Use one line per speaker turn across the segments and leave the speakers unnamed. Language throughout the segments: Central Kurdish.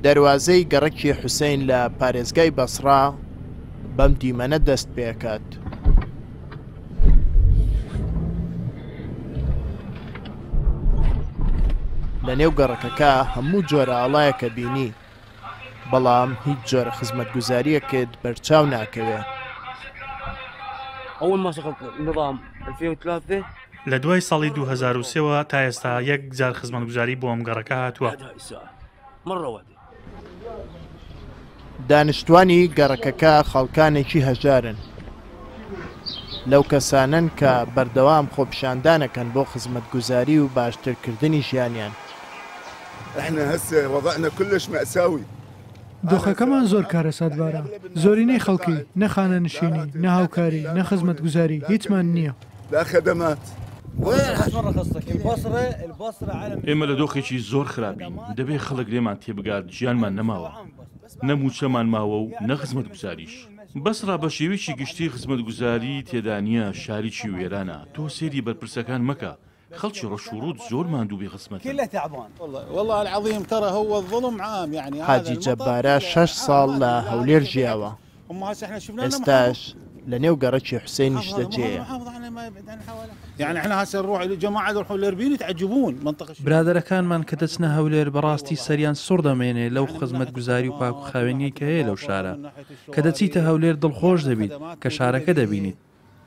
دەواازەی گەڕەکی حوسێن لە پارێزگای بەسڕا بەم دیمەنە دەست پێکات. لە نێو گەڕەکەکە هەموو جۆرە ئاڵایەکە بینی، بەڵام هیچ جۆرە خزمەتگوزاریەکت بەرچاو ناکەوێ.
لە دوای ساڵی 2003ەوە تا ئێستا یەک جار خزمەتگوزاری بۆ ئەم گەڕەکە هاتووە.
دانیشتوانی گەڕەکەکە خەڵکانێکی هەژارن، لەو کەسانن کە بەردەوام خۆپیشاندانەکەن بۆ خزمەتگوزاری و باشترکردنی ژیانیان.
احنا هسه وضعنا كلش مأساوي.
دۆخەکەمان زۆر کارەساتبارە، زۆرینەی خەڵکی نەخانە نشینی، نە هاوکاری، نە خزمەتگوزاری هیچمان نییە.
لا خدمات.
ئێمە لە دۆخێکی زۆر خراپین، دەبێت خەڵک لێمان تێبگات گیانمان نەماوە، نەموچەمان ماوە و نە خزمەتگوزاریش. بەسڕا بە شێوەیەکی گشتی خزمەتگوزاری تێدا نییە، شاریکی وێرانە. تۆ سێری بەرپرسەکان مەکە، خەڵکی ڕەشوڕوت زۆر ماندوو بێ خزمەت.
حاجی جەبارە 6 ساڵ لە هەولێر ژیاوە، ئێستاش لە نێو گەڕەکی حوسێنیش دەجێیە.
برادەرەکانمان کە دەچنە هەولێر بەڕاستی سەریان سوڕ دەمێنێ لەو خزمەتگوزاری و پاکوخاوێنی کە هەیە لەو شارە. کە دەچیتە هەولێر دڵخۆش دەبیت کە شارەکە دەبینیت.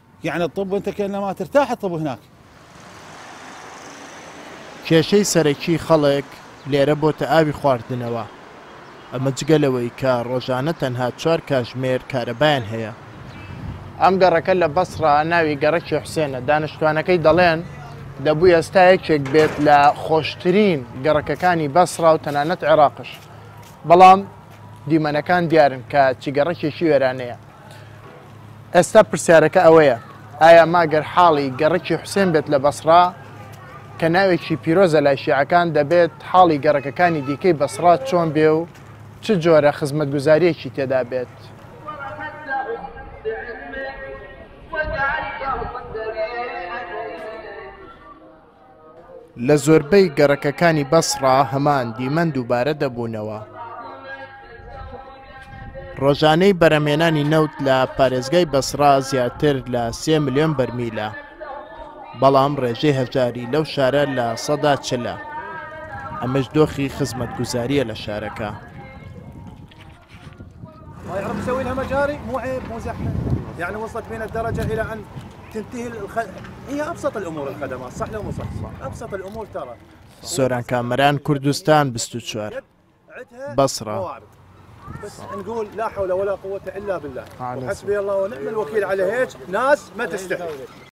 کێشەی سەرەکی خەڵک لێرە بۆتە ئاوی خواردنەوە، ئەمە جگەلەوەی کە ڕۆژانە تەنها 4 کاتژمێر کارەبایان هەیە. ئەم گەڕەکە لە بەسڕا ناوی گەڕەکی حوسێنە. دانیشتوانەکەی دەڵێن دەبوو ئێستا یەکێک بێت لە خۆشترین گەڕەکەکانی بەسڕا و تەنانەت عێراقش، بەڵام دیمەنەکان دیارن کە چی گەڕەکێکی وێرانەیە. ئێستا پرسیارەکە ئەوەیە، ئایا ماگەر حاڵی گەڕەکی حوسێن بێت لە بەسڕا کە ناوێکی پیرۆزە لای شیعەکان، دەبێت حاڵی گەڕەکەکانی دیکەی بەسڕا چۆن بێ و چ جۆرە خزمەتگوزاریەکی تێدا بێت. لە زۆربەی گەڕەکەکانی بەسڕا هەمان دیمەن دووبارە دەبوونەوە. ڕۆژانەی بەرەمێنانی نەوت لە پارێزگای بەسڕا زیاتر لە 3 ملیۆن بەرمیلە، بەڵام ڕێژەی هەژاری لەو شارە لە 40%. ئەمەش دۆخی خزمەتگوزاریە لە شارەکە.
يعرف يسوي لها مجاري، مو عيب مو زحمه، يعني وصلت بين الدرجه الى ان تنتهي هي ابسط الامور الخدمات، صح لو مو صح؟ ابسط الامور ترى.
سۆران کامەران کوردستان 24 بەسڕا.
بس نقول لا حول ولا قوه الا بالله، وحسبي الله ونعم الوكيل على هيك ناس ما تستحي.